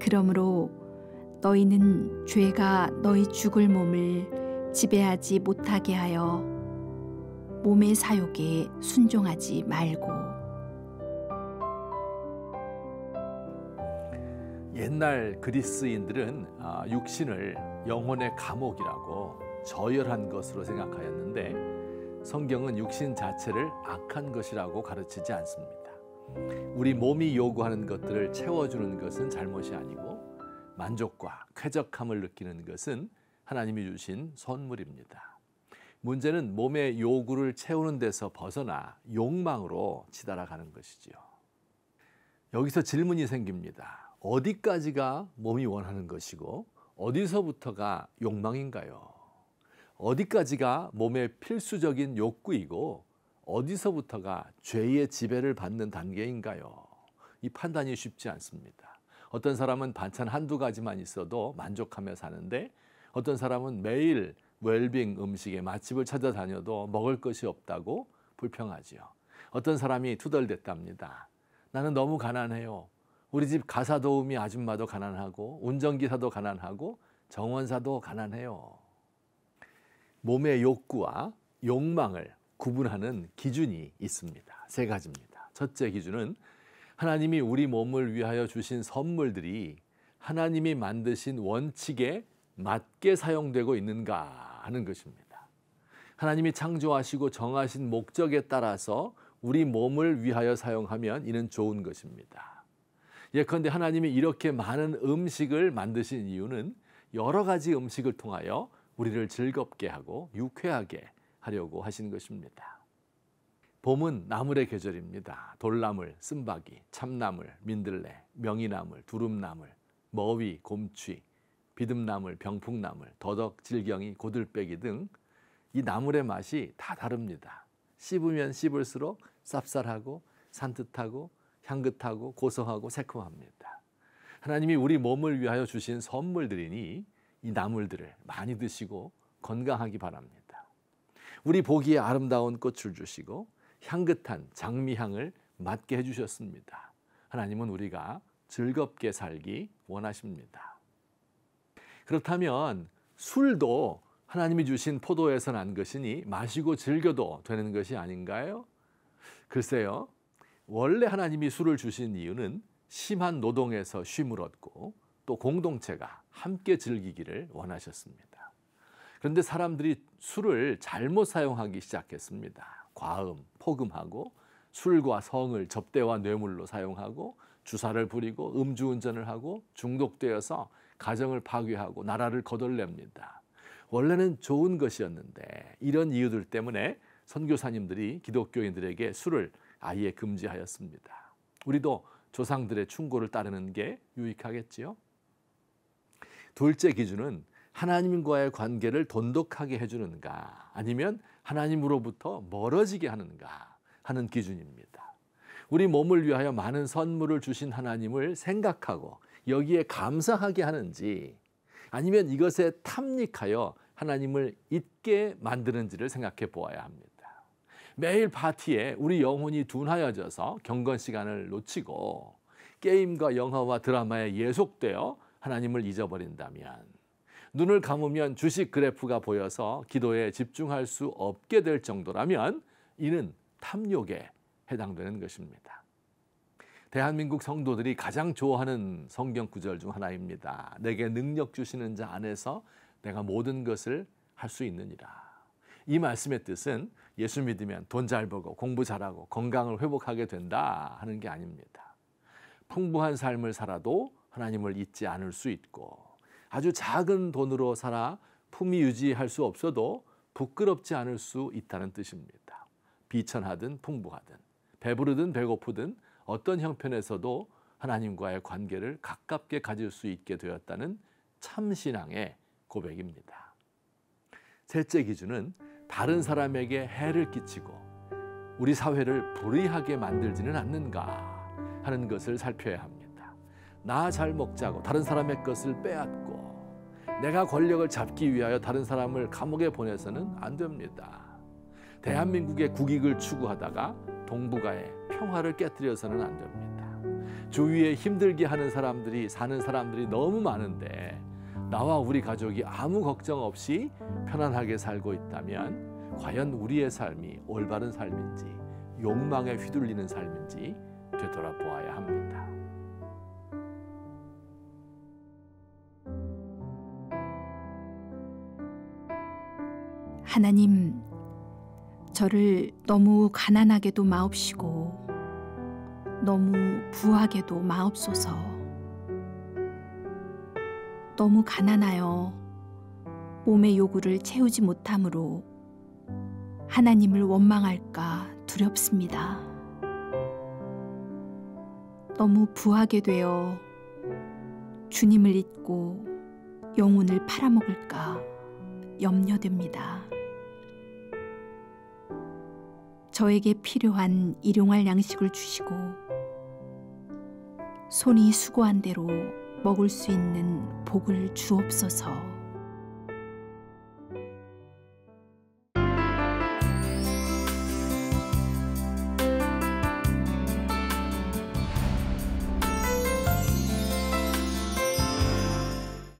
그러므로 너희는 죄가 너희 죽을 몸을 지배하지 못하게 하여 몸의 사욕에 순종하지 말고. 옛날 그리스인들은 육신을 영혼의 감옥이라고 저열한 것으로 생각하였는데 성경은 육신 자체를 악한 것이라고 가르치지 않습니다. 우리 몸이 요구하는 것들을 채워주는 것은 잘못이 아니고 만족과 쾌적함을 느끼는 것은 하나님이 주신 선물입니다. 문제는 몸의 요구를 채우는 데서 벗어나 욕망으로 치달아가는 것이지요. 여기서 질문이 생깁니다. 어디까지가 몸이 원하는 것이고 어디서부터가 욕망인가요? 어디까지가 몸의 필수적인 욕구이고 어디서부터가 죄의 지배를 받는 단계인가요? 이 판단이 쉽지 않습니다. 어떤 사람은 반찬 한두 가지만 있어도 만족하며 사는데 어떤 사람은 매일 웰빙 음식의 맛집을 찾아다녀도 먹을 것이 없다고 불평하지요. 어떤 사람이 투덜댔답니다. 나는 너무 가난해요. 우리 집 가사 도우미 아줌마도 가난하고 운전기사도 가난하고 정원사도 가난해요. 몸의 욕구와 욕망을 구분하는 기준이 있습니다. 세 가지입니다. 첫째 기준은 하나님이 우리 몸을 위하여 주신 선물들이 하나님이 만드신 원칙에 맞게 사용되고 있는가 하는 것입니다. 하나님이 창조하시고 정하신 목적에 따라서 우리 몸을 위하여 사용하면 이는 좋은 것입니다. 예컨대 하나님이 이렇게 많은 음식을 만드신 이유는 여러 가지 음식을 통하여 우리를 즐겁게 하고 유쾌하게 하려고 하신 것입니다. 봄은 나물의 계절입니다. 돌나물, 쓴바귀, 참나물, 민들레, 명이나물, 두릅나물, 머위, 곰취, 비듬나물, 병풍나물, 더덕, 질경이, 고들빼기 등 이 나물의 맛이 다 다릅니다. 씹으면 씹을수록 쌉쌀하고 산뜻하고 향긋하고 고소하고 새콤합니다. 하나님이 우리 몸을 위하여 주신 선물들이니 이 나물들을 많이 드시고 건강하기 바랍니다. 우리 보기에 아름다운 꽃을 주시고 향긋한 장미향을 맡게 해주셨습니다. 하나님은 우리가 즐겁게 살기 원하십니다. 그렇다면 술도 하나님이 주신 포도에서 난 것이니 마시고 즐겨도 되는 것이 아닌가요? 글쎄요. 원래 하나님이 술을 주신 이유는 심한 노동에서 쉼을 얻고 또 공동체가 함께 즐기기를 원하셨습니다. 그런데 사람들이 술을 잘못 사용하기 시작했습니다. 과음, 폭음하고 술과 성을 접대와 뇌물로 사용하고 주사를 부리고 음주운전을 하고 중독되어서 가정을 파괴하고 나라를 거덜냅니다. 원래는 좋은 것이었는데 이런 이유들 때문에 선교사님들이 기독교인들에게 술을 아예 금지하였습니다. 우리도 조상들의 충고를 따르는 게 유익하겠지요? 둘째 기준은 하나님과의 관계를 돈독하게 해주는가 아니면 하나님으로부터 멀어지게 하는가 하는 기준입니다. 우리 몸을 위하여 많은 선물을 주신 하나님을 생각하고 여기에 감사하게 하는지 아니면 이것에 탐닉하여 하나님을 잊게 만드는지를 생각해 보아야 합니다. 매일 파티에 우리 영혼이 둔하여져서 경건 시간을 놓치고 게임과 영화와 드라마에 예속되어 하나님을 잊어버린다면 눈을 감으면 주식 그래프가 보여서 기도에 집중할 수 없게 될 정도라면 이는 탐욕에 해당되는 것입니다. 대한민국 성도들이 가장 좋아하는 성경 구절 중 하나입니다. 내게 능력 주시는 자 안에서 내가 모든 것을 할 수 있느니라. 이 말씀의 뜻은 예수 믿으면 돈 잘 벌고 공부 잘하고 건강을 회복하게 된다 하는 게 아닙니다. 풍부한 삶을 살아도 하나님을 잊지 않을 수 있고 아주 작은 돈으로 살아 품위 유지할 수 없어도 부끄럽지 않을 수 있다는 뜻입니다. 비천하든 풍부하든 배부르든 배고프든 어떤 형편에서도 하나님과의 관계를 가깝게 가질 수 있게 되었다는 참신앙의 고백입니다. 셋째 기준은 다른 사람에게 해를 끼치고 우리 사회를 불의하게 만들지는 않는가 하는 것을 살펴야 합니다. 나 잘 먹자고 다른 사람의 것을 빼앗고 내가 권력을 잡기 위하여 다른 사람을 감옥에 보내서는 안 됩니다. 대한민국의 국익을 추구하다가 동북아의 평화를 깨뜨려서는 안 됩니다. 주위에 힘들게 하는 사람들이 사는 사람들이 너무 많은데 나와 우리 가족이 아무 걱정 없이 편안하게 살고 있다면 과연 우리의 삶이 올바른 삶인지 욕망에 휘둘리는 삶인지 되돌아보아야 합니다. 하나님, 저를 너무 가난하게도 마옵시고 너무 부하게도 마옵소서. 너무 가난하여 몸의 요구를 채우지 못함으로 하나님을 원망할까 두렵습니다. 너무 부하게 되어 주님을 잊고 영혼을 팔아먹을까 염려됩니다. 저에게 필요한 일용할 양식을 주시고 손이 수고한 대로 먹을 수 있는 복을 주옵소서.